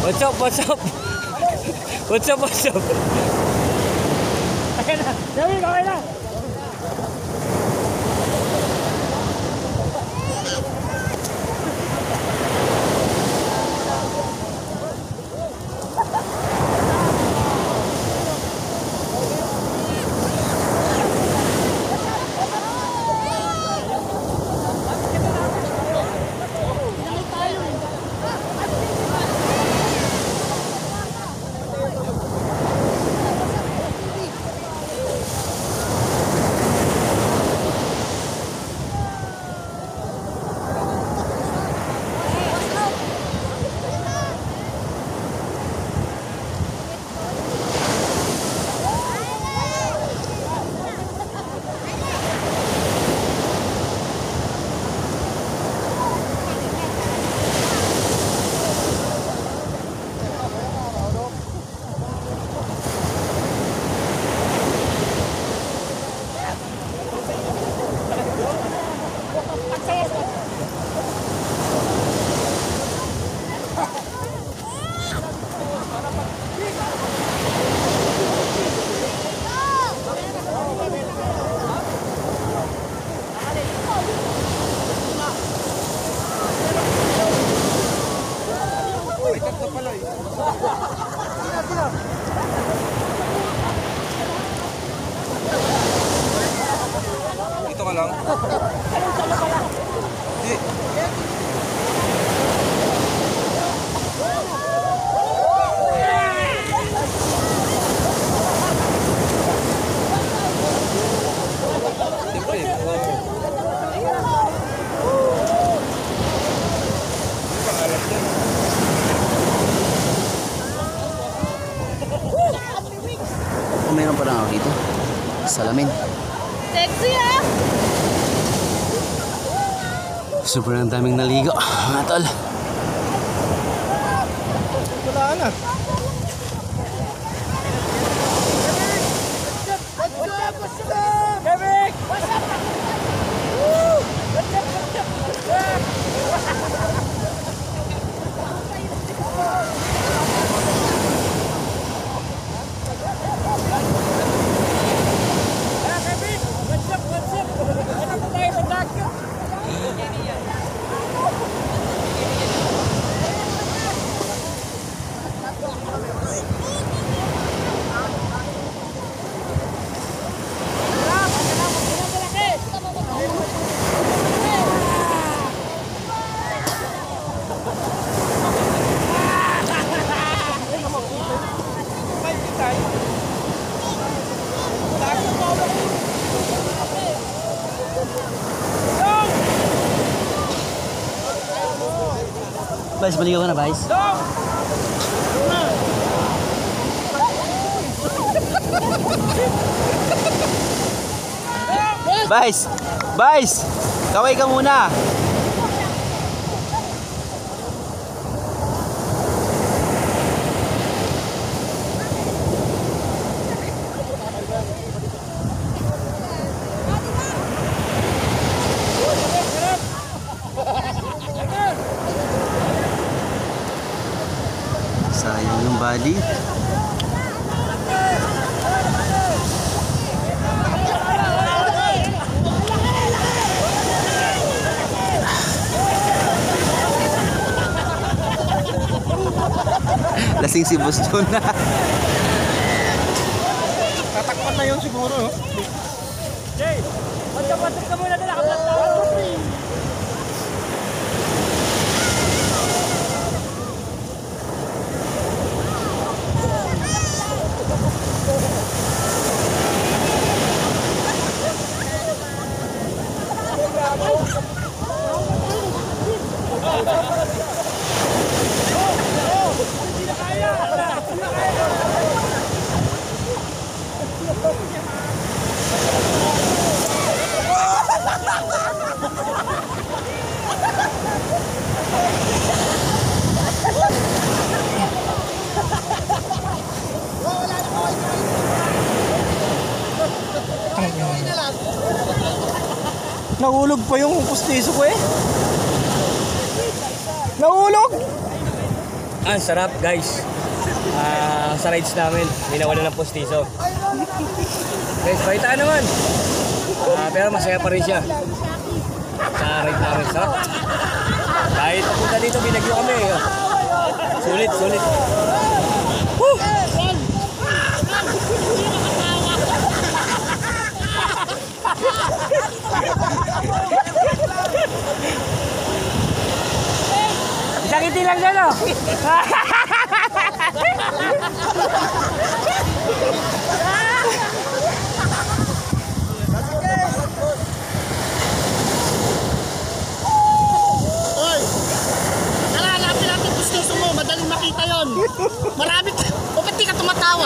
What's up? What's up? What's up? What's up? Ayan na. Dami, okay na. Ito ka lang. Meron pa lang ako dito. Salamin. Sexy ah! Sobrang daming naligo, mga tol. Wala na. Guys, baligaw ka na, guys. Guys! Guys! Kaway ka muna! Sayang yung body. Lasing si Boss John na. Tatakpan na yun siguro. Jay, magkapatok ka muna nila. Kapag tawag mo, Nahulog pa yung pustiso ko eh. Nahulog! Sarap guys. Sa rides namin, may nawala ng postiso. Guys, pakitaan naman. Pero masaya pa rin siya. Sa ride namin, sarap. Kahit papunta dito, binagyo kami. Sulit, sulit. Woo! Isang ngiti lang dyan, oh. Oy! Tara, hanapin natin gusto mo. Madaling makita yon. Marami ka. O ba't di ka tumatawa?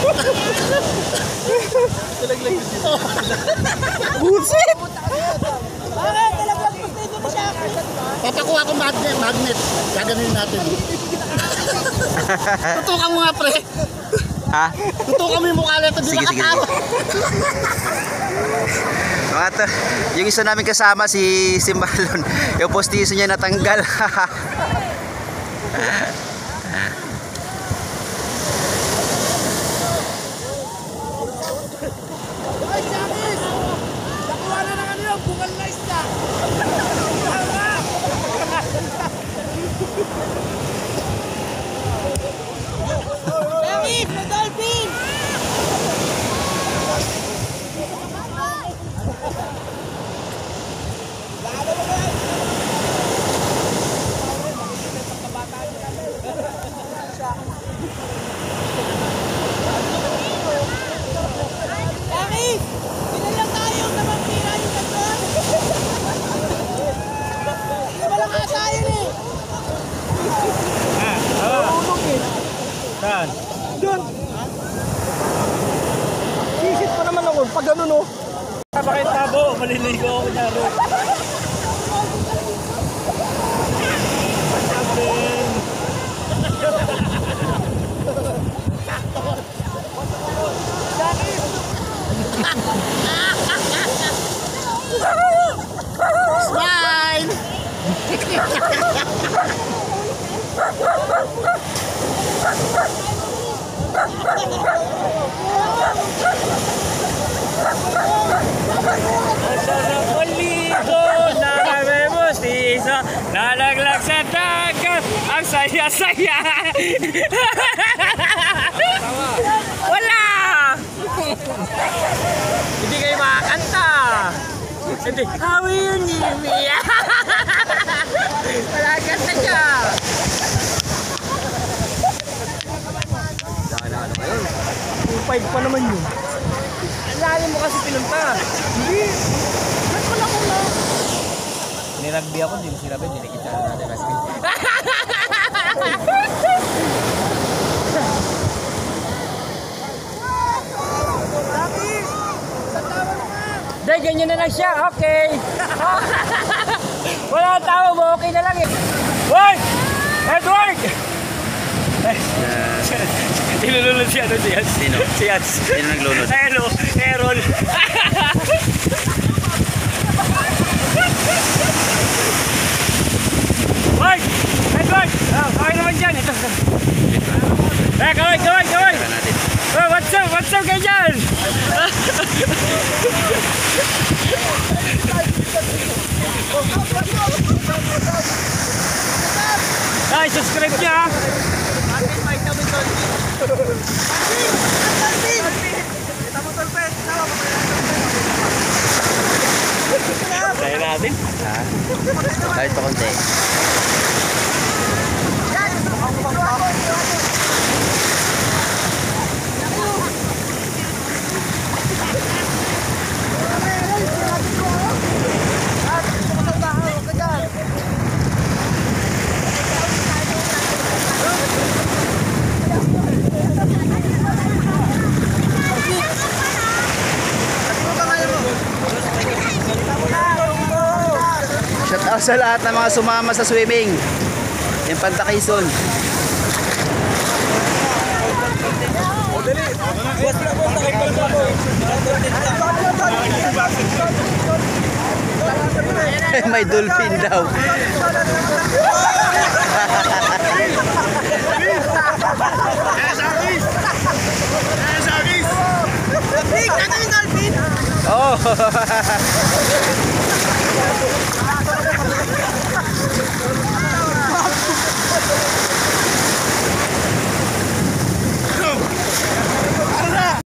Bullshit! Bakit? Talaglag po dito na siya. Papakuha ko magnet. Gaganunin natin. Tutukan mo nga, pre. Ha? Tutukan mo yung mukha nito. Di Sige, sige, nakatawa. Mga to, yung isa namin kasama si Simbalon, yung postiso niya natanggal. Ay, Shakis! Nakuha na ng ano yung bungal na isda. Shakis! May dolphin! Shakis! Ilan lang tayo na magtira yung gasol? Wala nga tayo eh! Saan? Doon! Sisit pa naman ako, pag ganun oh. Bakit tabo? Maliligo ako na ro. Smile! Ang sarap maligo, may postiso, nalaglag sa dagat, ang saya-saya. Wala! Hindi kayo makakanta. Hindi, how you need me? Wala kanta siya. Five pa naman yun. Ang lalim mo kasi pinunta. Hindi. Ba't wala ko na? Nirugby ako, hindi mo sinabi, dinikita na natin rugby. Dahil ganyan na lang siya, okay. Wala ang tawa mo, okay na lang eh. Hoy! Edward! Tinulunod si ano, si Yats. Sino? Si Yats. Sino naglunod? Hello, Errol. Hoy! Edward! Okay naman dyan. Ito. Kaway! Tara natin. Oh, what's up kayo dyan? Ay, subscribe niya ha. Tayo natin. Ha? Kahit pa konti. Shout out sa lahat ng mga sumama sa swimming. Yung Panta Quezon. May dolphin daw.